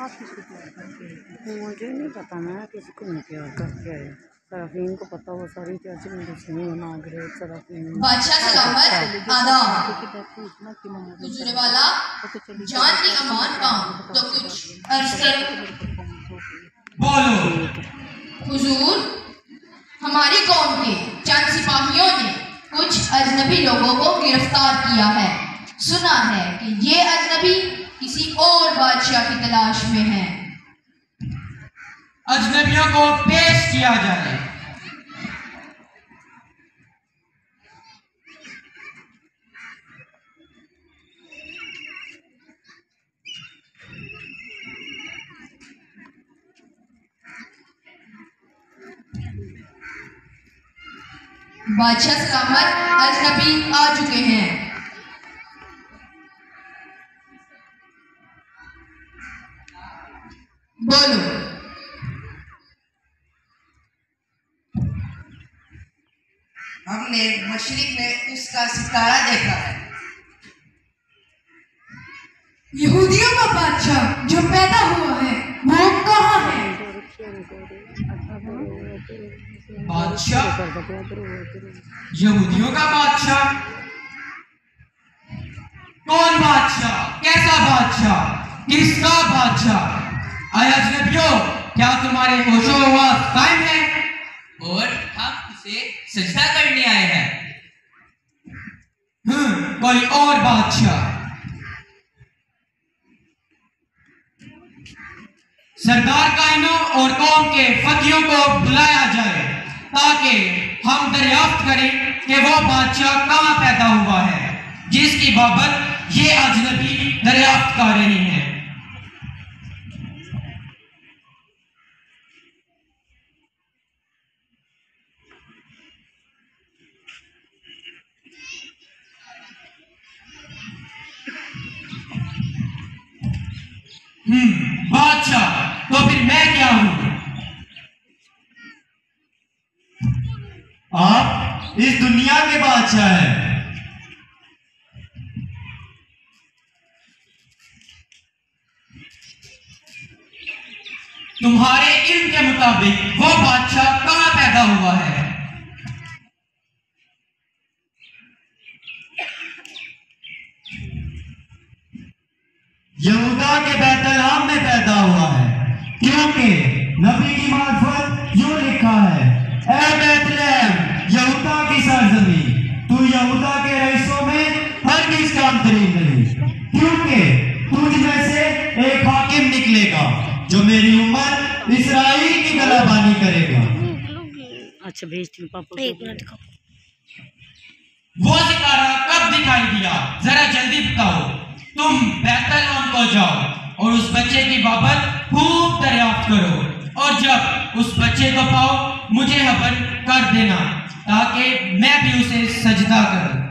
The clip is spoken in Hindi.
मुझे नहीं पता, मैं किसी को नहीं प्यार करके आया। सराफीन को पता, वो सारी कैसे मेरे से नाग रहे सराफीन। बादशाह सलामत आदाब, हुजूर वाला जान की अमान पाऊं तो कुछ अर्ज कर बोलो। हुजूर, हमारी कौम के चंद सिपाहियों ने कुछ अजनबी लोगों को गिरफ्तार किया है। सुना है कि ये अजनबी किसी और बादशाह की तलाश में हैं। अजनबियों को पेश किया जाए। बादशाह सलामत अजनबी आ चुके हैं। बोलो। हमने मशरिक में उसका सितारा देखा है। यहूदियों का बादशाह जो पैदा हुआ है वो कहाँ है? बादशाह? यहूदियों का बादशाह? कौन बादशाह? कैसा बादशाह? किसका बादशाह? आया अजनबियों, क्या तुम्हारे होशो हवास कायम है? और हम उसे सजदा करने आए हैं। कोई और बादशाह? सरदार कायनों और कौम के फकीरों को बुलाया जाए ताकि हम दरियाफ्त करें कि वो बादशाह कहाँ पैदा हुआ है जिसकी बाबत ये अजनबी दरियाफ्त कर रही हैं। बादशाह, तो फिर मैं क्या हूं? आप इस दुनिया के बादशाह हैं। तुम्हारे इल्म के मुताबिक वो बादशाह कहां पैदा हुआ है? यहूदा के बैतलहम में पैदा हुआ है, क्योंकि नबी की मार्फत यूं लिखा है, ऐ बैतलहम यहूदा की सरजमीन, तू यहूदा के रईसों में हरगिज़ कमतरीन नहीं, क्योंकि तुझ में से एक हाकिम निकलेगा जो मेरी उम्मत इस्राइल की गलाबानी करेगा। अच्छा भेजती हूँ पापा। एक मिनट दिखाओ। वो सितारा कब दिखाई दिया? जरा जल्दी बताओ। तुम बैतलहम को जाओ और उस बच्चे की बाबत खूब दरियाफ्त करो, और जब उस बच्चे को पाओ मुझे खबर कर देना ताकि मैं भी उसे सजदा करूं।